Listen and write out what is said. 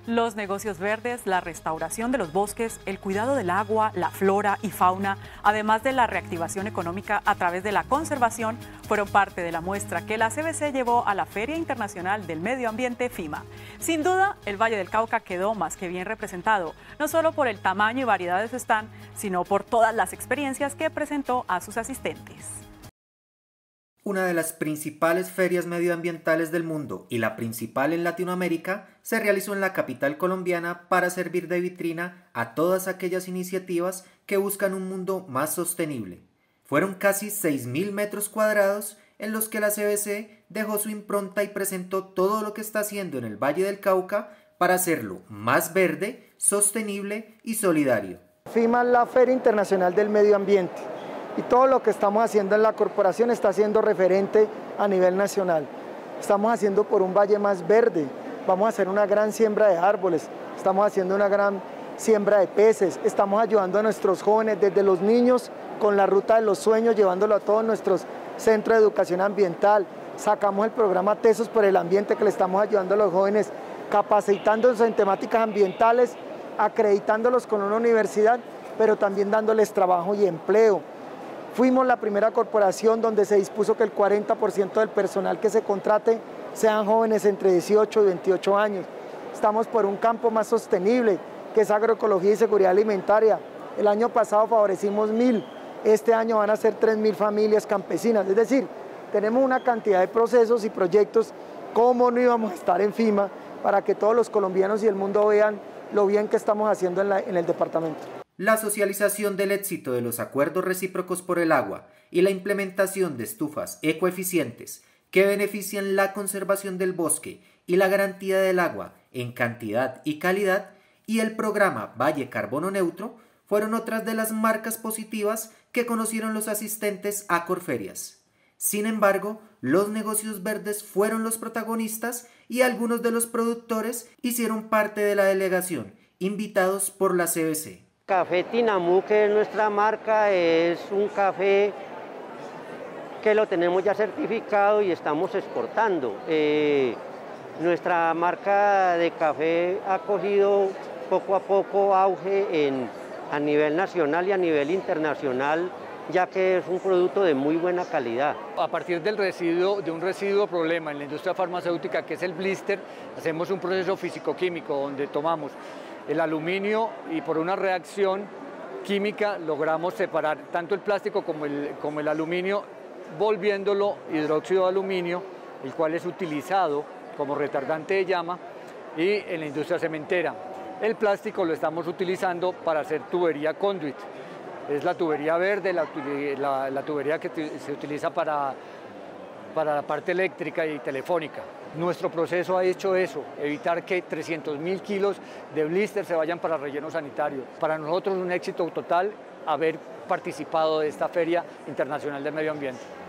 Los negocios verdes, la restauración de los bosques, el cuidado del agua, la flora y fauna, además de la reactivación económica a través de la conservación, fueron parte de la muestra que la CBC llevó a la Feria Internacional del Medio Ambiente, FIMA. Sin duda, el Valle del Cauca quedó más que bien representado, no solo por el tamaño y variedad de su stand, sino por todas las experiencias que presentó a sus asistentes. Una de las principales ferias medioambientales del mundo y la principal en Latinoamérica se realizó en la capital colombiana para servir de vitrina a todas aquellas iniciativas que buscan un mundo más sostenible. Fueron casi 6.000 metros cuadrados en los que la CBC dejó su impronta y presentó todo lo que está haciendo en el Valle del Cauca para hacerlo más verde, sostenible y solidario. FIMA es la Feria Internacional del Medio Ambiente. Y todo lo que estamos haciendo en la corporación está siendo referente a nivel nacional. Estamos haciendo por un valle más verde, vamos a hacer una gran siembra de árboles, estamos haciendo una gran siembra de peces, estamos ayudando a nuestros jóvenes desde los niños con la ruta de los sueños, llevándolo a todos nuestros centros de educación ambiental. Sacamos el programa Tesos por el Ambiente que le estamos ayudando a los jóvenes, capacitándolos en temáticas ambientales, acreditándolos con una universidad, pero también dándoles trabajo y empleo. Fuimos la primera corporación donde se dispuso que el 40% del personal que se contrate sean jóvenes entre 18 y 28 años. Estamos por un campo más sostenible, que es agroecología y seguridad alimentaria. El año pasado favorecimos 1.000, este año van a ser 3.000 familias campesinas. Es decir, tenemos una cantidad de procesos y proyectos. ¿Cómo no íbamos a estar en FIMA para que todos los colombianos y el mundo vean lo bien que estamos haciendo en el departamento? La socialización del éxito de los acuerdos recíprocos por el agua y la implementación de estufas ecoeficientes que benefician la conservación del bosque y la garantía del agua en cantidad y calidad y el programa Valle Carbono Neutro fueron otras de las marcas positivas que conocieron los asistentes a Corferias. Sin embargo, los negocios verdes fueron los protagonistas y algunos de los productores hicieron parte de la delegación, invitados por la CBC. Café Tinamú, que es nuestra marca, es un café que lo tenemos ya certificado y estamos exportando. Nuestra marca de café ha cogido poco a poco auge a nivel nacional y a nivel internacional, ya que es un producto de muy buena calidad. A partir del residuo, de un residuo problema en la industria farmacéutica, que es el blister, hacemos un proceso físico-químico donde tomamos el aluminio y por una reacción química logramos separar tanto el plástico como el aluminio, volviéndolo hidróxido de aluminio, el cual es utilizado como retardante de llama y en la industria cementera. El plástico lo estamos utilizando para hacer tubería conduit. Es la tubería verde, la tubería que se utiliza para la parte eléctrica y telefónica. Nuestro proceso ha hecho eso, evitar que 300.000 kilos de blister se vayan para relleno sanitario. Para nosotros un éxito total haber participado de esta Feria Internacional del Medio Ambiente.